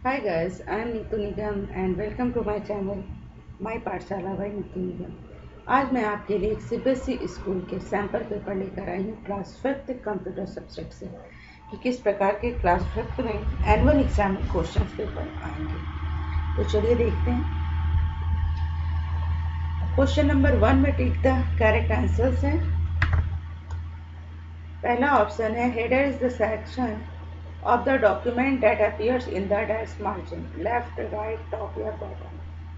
Hi guys, I am Neetu Nigam and welcome to my channel My पाठशाला by Neetu निगम। आज मैं आपके लिए एक सीबीएसई स्कूल के सैम्पल पेपर लेकर आई हूँ क्लास 5th कंप्यूटर सब्जेक्ट से कि किस प्रकार के क्लास 5th में एनुअल एग्जाम में क्वेश्चन पेपर आएंगे। तो चलिए देखते हैं। क्वेश्चन नंबर 1 में टिक द करेक्ट आंसर्स हैं। पहला ऑप्शन है header is the section of the document that appears in the dash margin, left, right, top या bottom.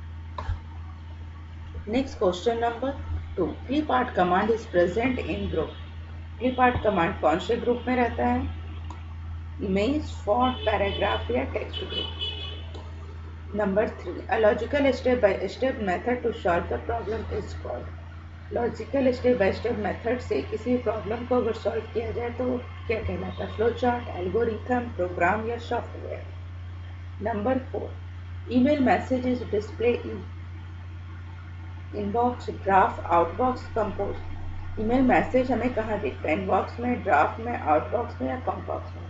Next question number 2. Clipart command is present in group. Clipart command कौन से group में रहता है? Image, font, paragraph या text group. Number 3. A logical step-by-step method to solve the problem is called. Logical step by step method से किसी problem को अगर सॉल्व किया जाए तो क्या कहलाता है? फ्लो चार्ट, एल्गोरिथम, प्रोग्राम या software. Number 4. Email message is display in inbox, draft, outbox, compose. Email message हमें कहाँ दिखता है? इनबॉक्स में, ड्राफ्ट में, आउटबॉक्स में या कंपोज में।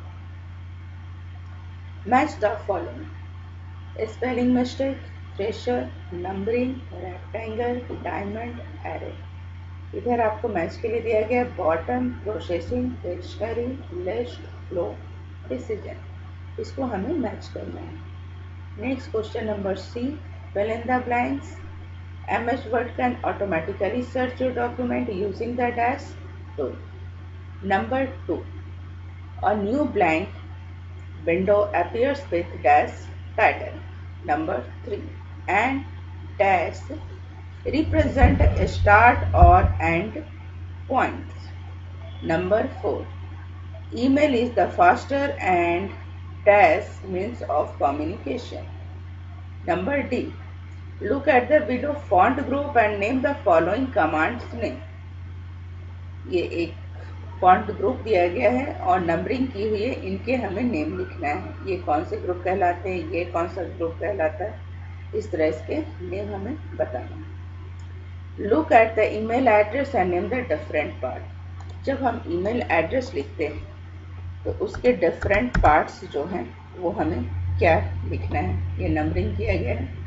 Match the following: spelling mistake, thesaurus, numbering, rectangle, diamond, array. इधर आपको मैच के लिए दिया गया bottom, processing, dictionary, list, flow, decision. इसको हमें मैच करना है। Next question number C, fill in the blanks. MS Word can automatically search your document using the dash tool. Number 2, a new blank window appears with dash title. Number 3, and dash represent a start or end points. Number 4, email is the faster and dash means of communication. Number D, look at the below font group and name the following commands name. ये एक font group दिया गया है और numbering की हुई है, इनके हमें नेम लिखना है। ये कौन से ग्रुप कहलाते हैं, ये कौन सा ग्रुप कहलाता है, इस तरह इसके नेम हमें बताना है। Look at the email address and name the different part. जब हम ईमेल एड्रेस लिखते हैं तो उसके डिफरेंट पार्ट्स जो हैं वो हमें क्या लिखना है। ये नंबरिंग किया गया है,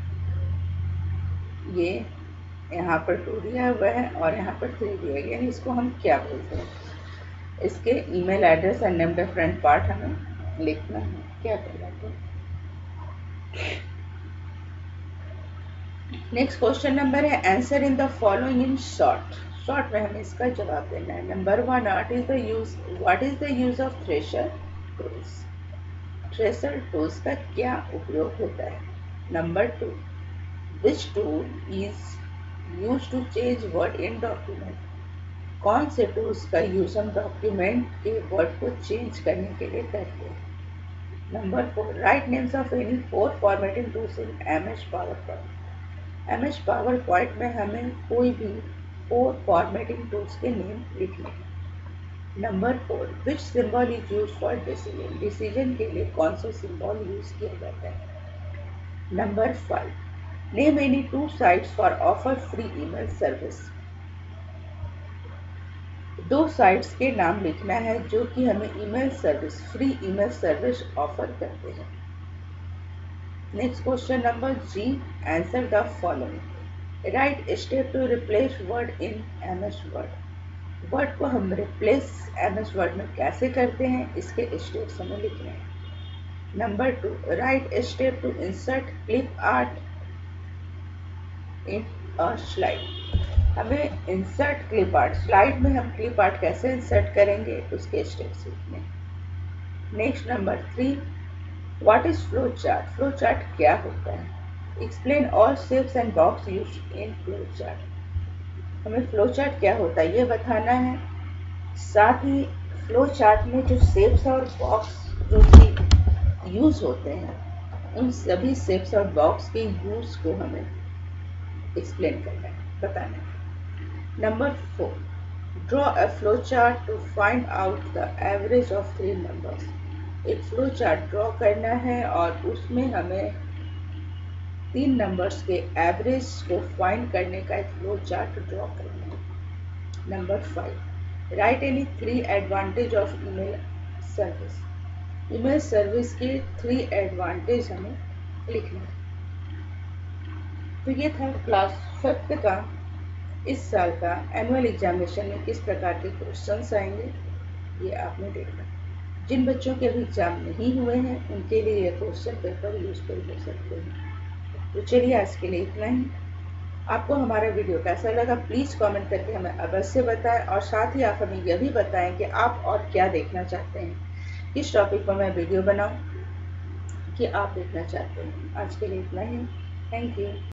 ये यहाँ पर 2 दिया हुआ है और यहाँ पर 3 दिया गया है। इसको हम क्या बोलते हैं? इसके email address and name different part हमें लिखना है, क्या कहलाते हैं। नेक्स्ट क्वेश्चन नंबर है answer in the following in short. Short में हमें इसका जवाब देना है। Number 1, what is the use of thesaurus tools. Thesaurus tools का क्या उपयोग होता है। Number 2, which tool is use to change word in document. कौन से टूल्स का यूज हम डॉक्यूमेंट के वर्ड को चेंज करने के लिए करते हैं। Number 4, write names of any 4 formatting tools in MS PowerPoint. MS PowerPoint में हमें कोई भी 4 फॉर्मेटिंग टूल्स के नेम लिखने हैं। Number 4, which symbol is use for decision. Decision के लिए कौन सा सिंबल यूज किया जाता है। Number 5, name any 2 sites for offer free email service. 2 sites के नाम लिखना है जो कि हमें email service, free email service offer करते हैं। Next question number G, answer the following. Write step to replace word in MS word. Word को हम रिप्लेस MS वर्ड में कैसे करते हैं, इसके स्टेप्स हमें लिखने हैं। Number 2, write step to insert clip art in a slide. हमें इंसर्ट क्लिप आर्ट, स्लाइड में हम क्लिप आर्ट कैसे इंसर्ट करेंगे उसके स्टेप्स लिखने। Next number 3, what is flow chart. Flow chart क्या होता है। Explain all shapes and box used in flow chart. हमें फ्लो चार्ट क्या होता है ये बताना है। साथ ही फ्लो चार्ट में जो शेप्स और बॉक्स जो कि यूज होते हैं उन सभी शेप्स और बॉक्स के यूज को हमें एक्सप्लेन करना है, बताना है। Number 4, draw a flowchart to find out the average of 3 numbers. एक फ्लो चार्ट ड्रॉ करना है और उसमें हमें 3 नंबर्स के एवरेज को फाइंड करने का एक फ्लो चार्ट ड्रॉ करना है। Number 5, write any 3 advantage of email service. Email service के 3 एडवांटेज हमें लिखना है। तो ये था क्लास 5th का इस साल का एनुअल एग्जामिनेशन में किस प्रकार के क्वेश्चंस आएंगे ये आपने देखा। जिन बच्चों के अभी एग्जाम नहीं हुए हैं उनके लिए ये क्वेश्चन पेपर यूजफुल हो सकते हैं। तो चलिए आज के लिए इतना ही। आपको हमारा वीडियो कैसा लगा प्लीज़ कमेंट करके हमें अवश्य बताएं और साथ ही आप हमें यह भी बताएं कि आप और क्या देखना चाहते हैं, किस टॉपिक पर मैं वीडियो बनाऊं कि आप देखना चाहते हैं। आज के लिए इतना ही। Thank you.